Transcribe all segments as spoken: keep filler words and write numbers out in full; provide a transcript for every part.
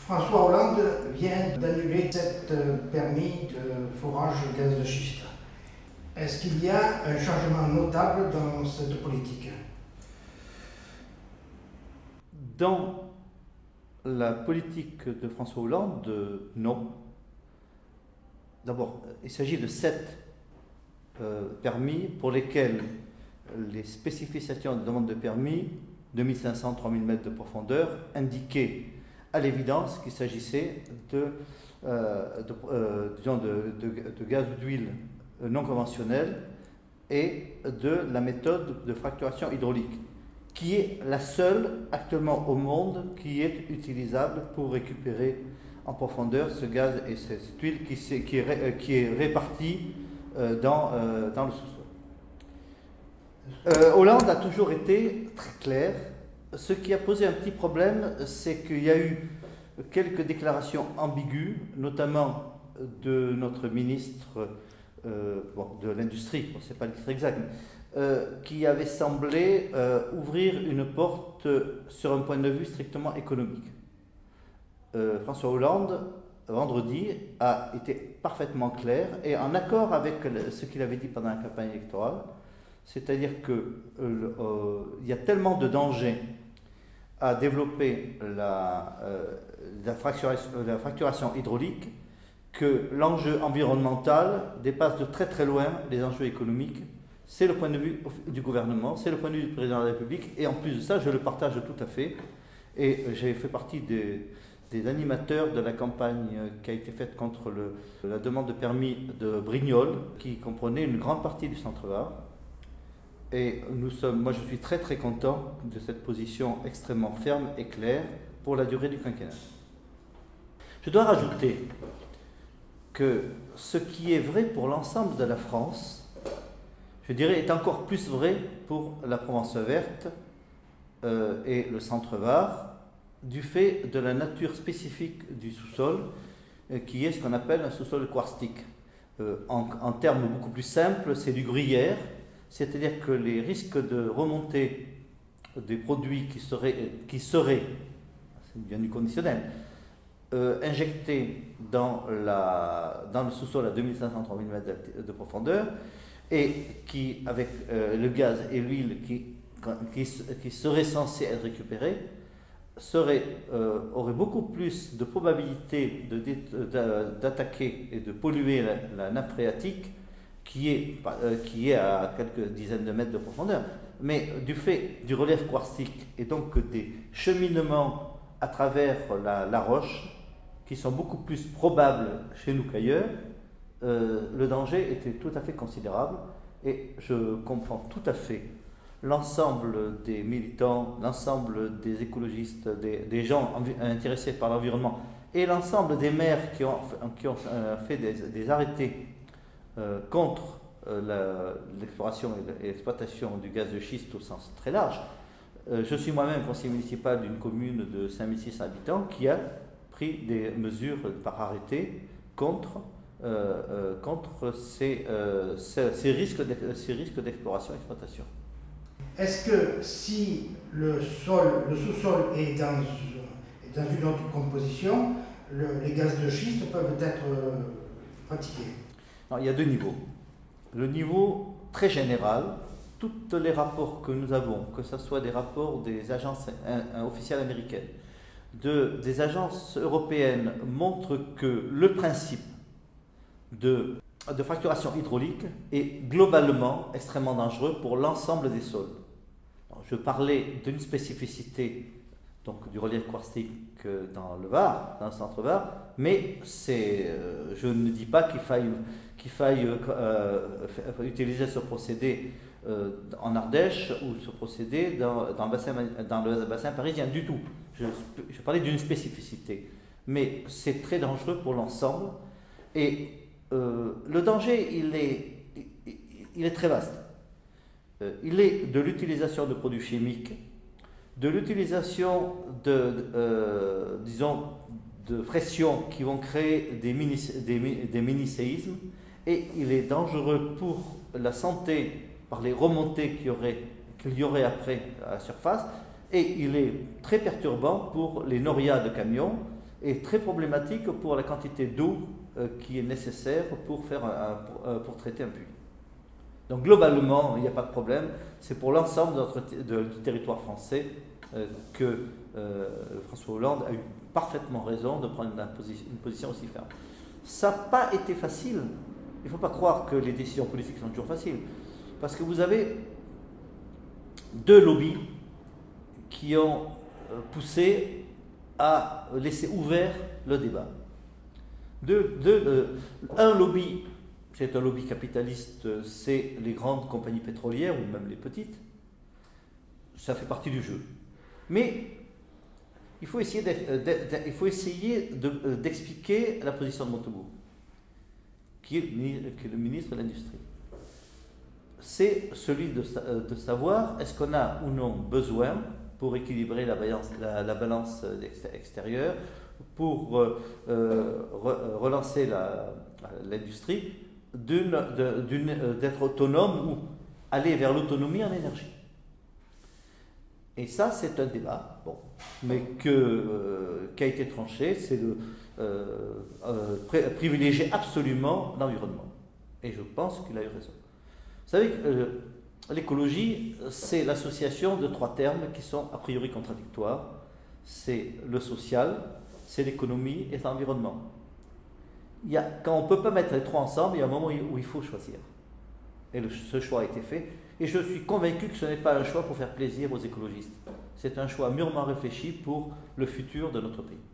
François Hollande vient d'annuler cette permis de forage gaz de schiste. Est-ce qu'il y a un changement notable dans cette politique? Dans la politique de François Hollande, non. D'abord, il s'agit de sept euh, permis pour lesquels les spécifications de demande de permis, deux mille cinq cents à trois mille mètres de profondeur, indiquaient à l'évidence qu'il s'agissait de, euh, de, euh, disons de, de, de gaz ou d'huile non conventionnel et de la méthode de fracturation hydraulique, qui est la seule actuellement au monde qui est utilisable pour récupérer en profondeur ce gaz et cette huile qui, qui, est, qui est répartie euh, dans, euh, dans le sous-sol. Euh, Hollande a toujours été très clair. Ce qui a posé un petit problème, c'est qu'il y a eu quelques déclarations ambiguës, notamment de notre ministre euh, bon, de l'Industrie, bon, ce n'est pas le titre exact, mais, euh, qui avait semblé euh, ouvrir une porte sur un point de vue strictement économique. Euh, François Hollande, vendredi, a été parfaitement clair et en accord avec ce qu'il avait dit pendant la campagne électorale, c'est-à-dire qu'il euh, euh, y a tellement de dangers à développer la, euh, la, fracturation, la fracturation hydraulique que l'enjeu environnemental dépasse de très très loin les enjeux économiques. C'est le point de vue du gouvernement, c'est le point de vue du président de la République, et en plus de ça, je le partage tout à fait. Et j'ai fait partie des, des animateurs de la campagne qui a été faite contre le, la demande de permis de Brignoles, qui comprenait une grande partie du Centre-Var. Et nous sommes, moi je suis très très content de cette position extrêmement ferme et claire pour la durée du quinquennat. Je dois rajouter que ce qui est vrai pour l'ensemble de la France, je dirais, est encore plus vrai pour la Provence verte euh, et le Centre-Var, du fait de la nature spécifique du sous-sol, euh, qui est ce qu'on appelle un sous-sol quartztique. Euh, en, en termes beaucoup plus simples, c'est du gruyère. C'est-à-dire que les risques de remontée des produits qui seraient, qui seraient c'est bien du conditionnel, euh, injectés dans, la, dans le sous-sol à deux mille cinq cents à trois mille mètres de profondeur, et qui, avec euh, le gaz et l'huile qui, qui, qui seraient censés être récupérés, serait, euh, aurait beaucoup plus de probabilité de, de, d'attaquer et de polluer la, la nappe phréatique, Qui est, euh, qui est à quelques dizaines de mètres de profondeur, mais du fait du relief quartztique et donc des cheminements à travers la, la roche, qui sont beaucoup plus probables chez nous qu'ailleurs, euh, le danger était tout à fait considérable, et je comprends tout à fait l'ensemble des militants, l'ensemble des écologistes, des, des gens intéressés par l'environnement, et l'ensemble des maires qui ont, qui ont euh, fait des, des arrêtés Euh, contre euh, l'exploration et l'exploitation du gaz de schiste au sens très large. Euh, je suis moi-même conseiller municipal d'une commune de cinq mille six cents habitants qui a pris des mesures par arrêté contre, euh, euh, contre ces, euh, ces, ces risques d'exploration et d'exploitation. Est-ce que si le, sol, le sous-sol est dans, est dans une autre composition, le, les gaz de schiste peuvent être euh, pratiqués? Non, il y a deux niveaux. Le niveau très général, tous les rapports que nous avons, que ce soit des rapports des agences officielles américaines, de, des agences européennes, montrent que le principe de, de fracturation hydraulique est globalement extrêmement dangereux pour l'ensemble des sols. Alors, je parlais d'une spécificité donc du relief quartztique dans le Var, dans le Centre-Var, mais c'est, euh, je ne dis pas qu'il faille, qu'il faille euh, utiliser ce procédé euh, en Ardèche ou ce procédé dans, dans, le, bassin, dans le bassin parisien du tout. Je, je parlais d'une spécificité, mais c'est très dangereux pour l'ensemble, et euh, le danger, il est, il, il est très vaste. Euh, il est de l'utilisation de produits chimiques, de l'utilisation de, de euh, disons, de pressions qui vont créer des mini, des, des mini-séismes, et il est dangereux pour la santé par les remontées qu'il y aurait, qu'il y aurait après à la surface, et il est très perturbant pour les norias de camions est très problématique pour la quantité d'eau euh, qui est nécessaire pour, faire un, un, pour, euh, pour traiter un puits. Donc globalement, il n'y a pas de problème, c'est pour l'ensemble de notre, de, du territoire français euh, que euh, François Hollande a eu parfaitement raison de prendre une, une position aussi ferme. Ça n'a pas été facile, il ne faut pas croire que les décisions politiques sont toujours faciles, parce que vous avez deux lobbies qui ont poussé à laisser ouvert le débat. Deux, deux, euh, un lobby, c'est un lobby capitaliste, c'est les grandes compagnies pétrolières ou même les petites. Ça fait partie du jeu. Mais il faut essayer d'expliquer la position de Montebourg, qui est, qui est le ministre de l'Industrie. C'est celui de, de savoir est-ce qu'on a ou non besoin, pour équilibrer la balance, la, la balance extérieure, pour euh, re, relancer l'industrie, d'être autonome ou aller vers l'autonomie en énergie. Et ça, c'est un débat, bon, mais que, euh, qui a été tranché, c'est de euh, euh, privilégier absolument l'environnement. Et je pense qu'il a eu raison. Vous savez que euh, l'écologie, c'est l'association de trois termes qui sont a priori contradictoires. C'est le social, c'est l'économie et l'environnement. Il y a, quand on ne peut pas mettre les trois ensemble, il y a un moment où il faut choisir. Et le, ce choix a été fait. Et je suis convaincu que ce n'est pas un choix pour faire plaisir aux écologistes. C'est un choix mûrement réfléchi pour le futur de notre pays.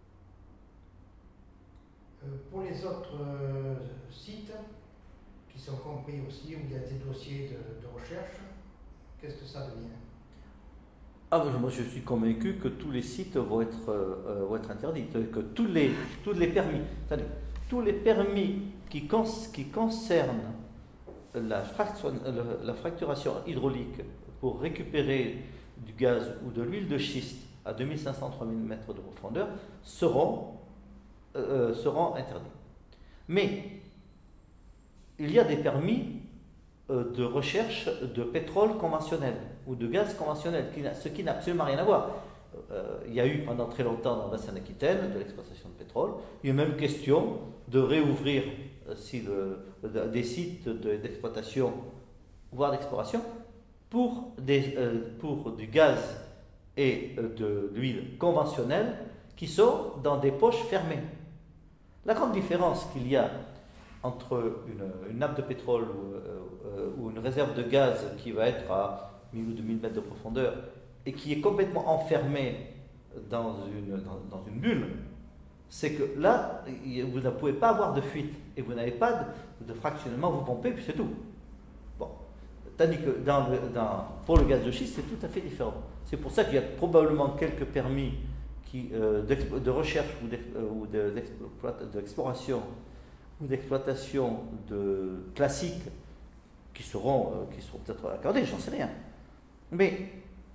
Euh, pour les autres euh, sites, qui sont compris aussi, où il y a des dossiers de, de recherche, qu'est-ce que ça devient? Ah, moi je suis convaincu que tous les sites vont être, euh, vont être interdits, que tous les, tous les permis, attendez, tous les permis qui, cons, qui concernent la, fraction, la fracturation hydraulique pour récupérer du gaz ou de l'huile de schiste à deux mille cinq cents à trois mille mètres de profondeur seront, euh, seront interdits. Mais il y a des permis euh, de recherche de pétrole conventionnel ou de gaz conventionnel, qui, ce qui n'a absolument rien à voir. Euh, il y a eu pendant très longtemps dans le bassin d'Aquitaine de l'exploitation de pétrole. Il y a même question de réouvrir euh, si le, de, des sites d'exploitation, de, voire d'exploration, pour, euh, pour du gaz et euh, de l'huile conventionnelle qui sont dans des poches fermées. La grande différence qu'il y a entre une, une nappe de pétrole ou, euh, ou une réserve de gaz qui va être à mille ou deux mille mètres de profondeur et qui est complètement enfermée dans une, dans, dans une bulle, c'est que là, vous ne pouvez pas avoir de fuite et vous n'avez pas de, de fractionnement, vous pompez, puis c'est tout. Bon. Tandis que dans le, dans, pour le gaz de schiste, c'est tout à fait différent. C'est pour ça qu'il y a probablement quelques permis qui, euh, de recherche ou d'exploration ou d'exploitation de classiques qui seront, euh, qui seront peut-être accordés, j'en sais rien. Mais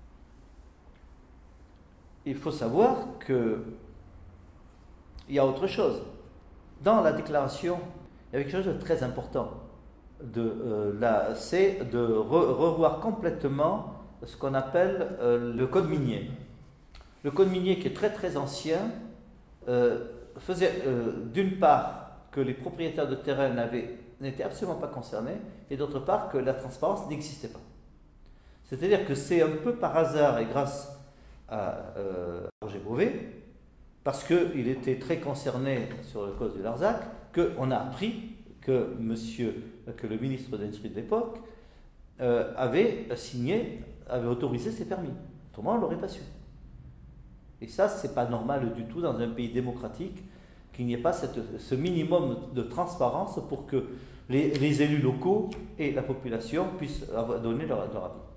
il faut savoir que il y a autre chose. Dans la déclaration, il y avait quelque chose de très important. Euh, c'est de re revoir complètement ce qu'on appelle euh, le code minier. Le code minier, qui est très très ancien, euh, faisait euh, d'une part que les propriétaires de terrain n'étaient absolument pas concernés, et d'autre part que la transparence n'existait pas. C'est-à-dire que c'est un peu par hasard et grâce à euh, Roger Beauvais, parce qu'il était très concerné sur la cause du Larzac, qu'on a appris que, monsieur, que le ministre de l'Industrie de l'époque euh, avait signé, avait autorisé ces permis. Autrement, on ne l'aurait pas su. Et ça, ce n'est pas normal du tout dans un pays démocratique qu'il n'y ait pas cette, ce minimum de transparence pour que les, les élus locaux et la population puissent donner leur, leur avis.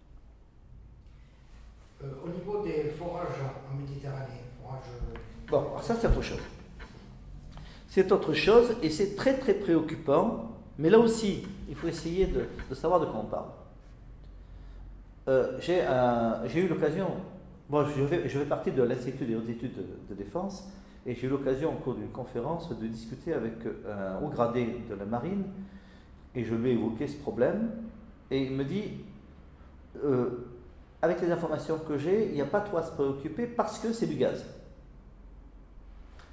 Euh, au niveau des forages en Méditerranée, forages... Bon, ça c'est autre chose. C'est autre chose et c'est très très préoccupant, mais là aussi, il faut essayer de, de savoir de quoi on parle. Euh, J'ai euh, eu l'occasion, bon, je vais, je vais partir de l'Institut des hautes études de, de défense, et j'ai eu l'occasion au cours d'une conférence de discuter avec un haut gradé de la marine, et je lui ai évoqué ce problème, et il me dit, euh, avec les informations que j'ai, il n'y a pas trop à se préoccuper parce que c'est du gaz.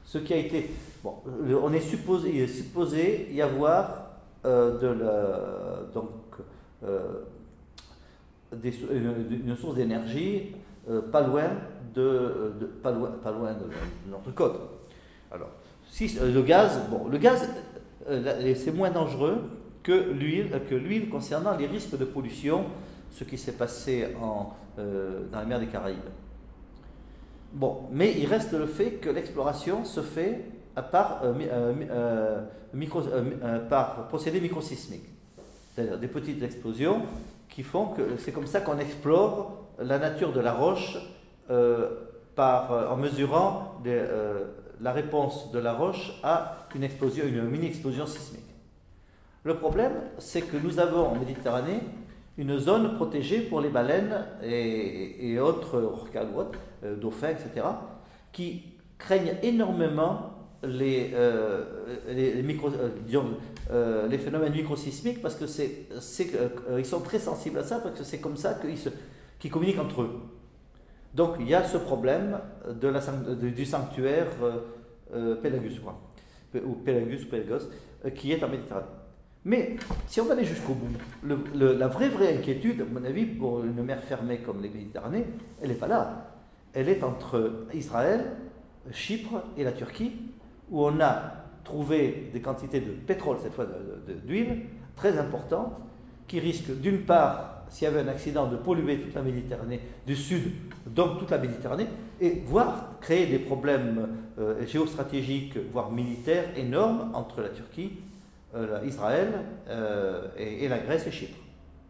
ce qui a été... Bon, on est supposé, il est supposé y avoir euh, de la, donc, euh, des, une, une source d'énergie euh, pas loin de, de, pas loin, pas loin de, de notre côte. Alors, si euh, le gaz, bon, le gaz, euh, c'est moins dangereux que l'huile, que l'huile concernant les risques de pollution, ce qui s'est passé en, euh, dans la mer des Caraïbes. Bon, mais il reste le fait que l'exploration se fait par, euh, euh, micro, euh, par procédé microsismique, c'est-à-dire des petites explosions qui font que c'est comme ça qu'on explore la nature de la roche euh, par, euh, en mesurant des, euh, la réponse de la roche à une explosion, une mini-explosion sismique. Le problème, c'est que nous avons en Méditerranée une zone protégée pour les baleines et, et autres orcas, euh, dauphins, et cetera, qui craignent énormément les, euh, les, les, micro, euh, disons, euh, les phénomènes microsismiques parce que c'est, c'est, euh, ils sont très sensibles à ça parce que c'est comme ça qu'ils, se, qu'ils communiquent entre eux. Donc il y a ce problème de la, de, du sanctuaire euh, euh, Pélagus, je crois, ou Pélagus ou Pélagos, euh, qui est en Méditerranée. Mais si on va aller jusqu'au bout, le, le, la vraie vraie inquiétude, à mon avis, pour une mer fermée comme les Méditerranées, elle n'est pas là. Elle est entre Israël, Chypre et la Turquie, où on a trouvé des quantités de pétrole, cette fois de, de, d'huile, très importantes, qui risquent d'une part, s'il y avait un accident, de polluer toute la Méditerranée du sud, donc toute la Méditerranée, et voire créer des problèmes euh, géostratégiques, voire militaires énormes entre la Turquie, euh, Israël euh, et, et la Grèce et Chypre.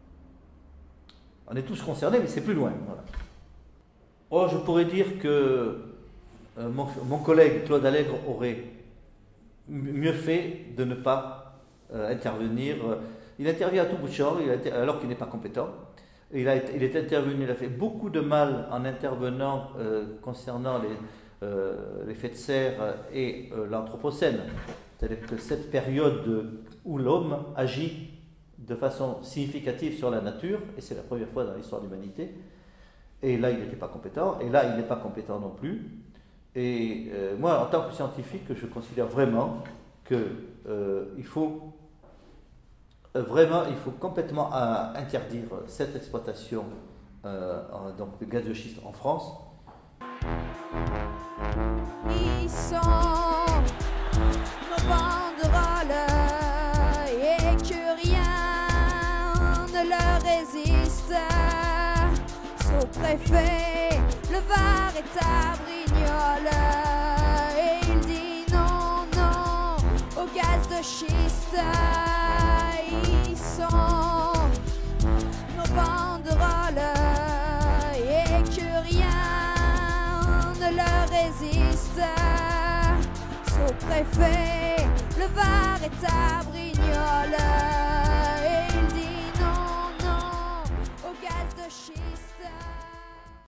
On est tous concernés, mais c'est plus loin. Voilà. Oh, je pourrais dire que euh, mon, mon collègue Claude Allègre aurait mieux fait de ne pas euh, intervenir. Il intervient à tout bout de champ, alors qu'il n'est pas compétent. Il, a été, il est intervenu, il a fait beaucoup de mal en intervenant euh, concernant les, euh, l'effet de serre et euh, l'Anthropocène. C'est-à-dire que cette période où l'homme agit de façon significative sur la nature, et c'est la première fois dans l'histoire de l'humanité, et là il n'était pas compétent, et là il n'est pas compétent non plus. Et euh, moi, en tant que scientifique, je considère vraiment qu'il euh, faut euh, vraiment, il faut complètement euh, interdire cette exploitation euh, en, donc, de gaz de schiste en France. Ils sont nos banderoles et que rien ne leur résiste. Sous-préfet, le Var est à Brignoles et il dit non, non au gaz de schiste. Ils sont nos banderoles et que rien ne leur résiste. Sous-préfet, le Var est à Brignoles.